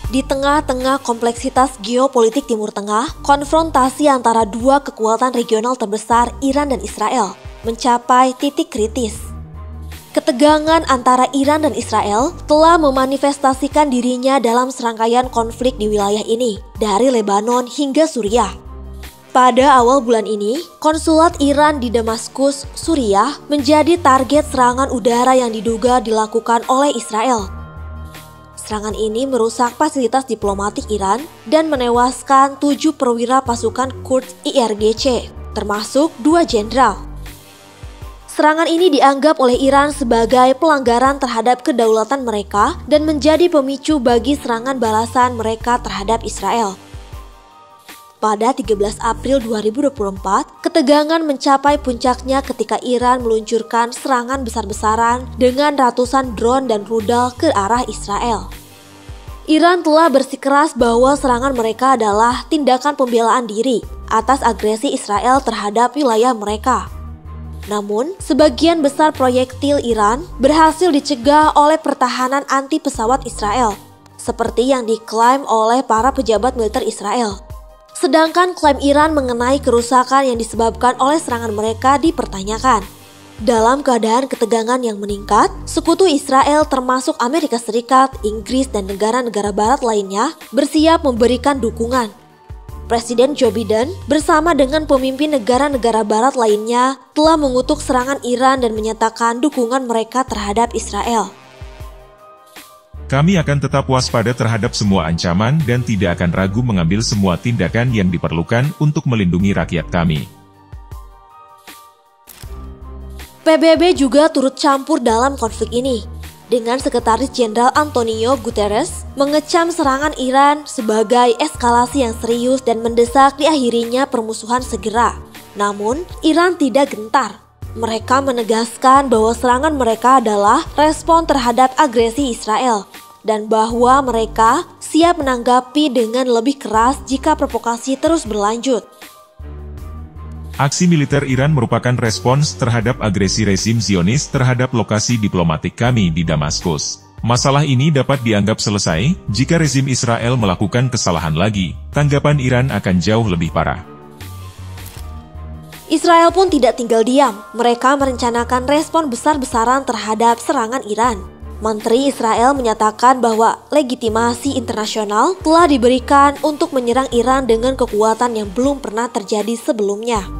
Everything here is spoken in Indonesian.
Di tengah-tengah kompleksitas geopolitik Timur Tengah, konfrontasi antara dua kekuatan regional terbesar, Iran dan Israel, mencapai titik kritis. Ketegangan antara Iran dan Israel telah memanifestasikan dirinya dalam serangkaian konflik di wilayah ini, dari Lebanon hingga Suriah. Pada awal bulan ini, konsulat Iran di Damaskus, Suriah, menjadi target serangan udara yang diduga dilakukan oleh Israel. Serangan ini merusak fasilitas diplomatik Iran dan menewaskan 7 perwira pasukan Quds IRGC, termasuk 2 jenderal. Serangan ini dianggap oleh Iran sebagai pelanggaran terhadap kedaulatan mereka dan menjadi pemicu bagi serangan balasan mereka terhadap Israel. Pada 13 April 2024, ketegangan mencapai puncaknya ketika Iran meluncurkan serangan besar-besaran dengan ratusan drone dan rudal ke arah Israel. Iran telah bersikeras bahwa serangan mereka adalah tindakan pembelaan diri atas agresi Israel terhadap wilayah mereka. Namun, sebagian besar proyektil Iran berhasil dicegah oleh pertahanan anti pesawat Israel, seperti yang diklaim oleh para pejabat militer Israel. Sedangkan klaim Iran mengenai kerusakan yang disebabkan oleh serangan mereka dipertanyakan. Dalam keadaan ketegangan yang meningkat, sekutu Israel termasuk Amerika Serikat, Inggris, dan negara-negara barat lainnya bersiap memberikan dukungan. Presiden Joe Biden bersama dengan pemimpin negara-negara barat lainnya telah mengutuk serangan Iran dan menyatakan dukungan mereka terhadap Israel. Kami akan tetap waspada terhadap semua ancaman dan tidak akan ragu mengambil semua tindakan yang diperlukan untuk melindungi rakyat kami. PBB juga turut campur dalam konflik ini, dengan Sekretaris Jenderal Antonio Guterres mengecam serangan Iran sebagai eskalasi yang serius dan mendesak diakhirinya permusuhan segera. Namun, Iran tidak gentar. Mereka menegaskan bahwa serangan mereka adalah respon terhadap agresi Israel dan bahwa mereka siap menanggapi dengan lebih keras jika provokasi terus berlanjut. Aksi militer Iran merupakan respons terhadap agresi rezim Zionis terhadap lokasi diplomatik kami di Damaskus. Masalah ini dapat dianggap selesai jika rezim Israel melakukan kesalahan lagi. Tanggapan Iran akan jauh lebih parah. Israel pun tidak tinggal diam. Mereka merencanakan respon besar-besaran terhadap serangan Iran. Menteri Israel menyatakan bahwa legitimasi internasional telah diberikan untuk menyerang Iran dengan kekuatan yang belum pernah terjadi sebelumnya.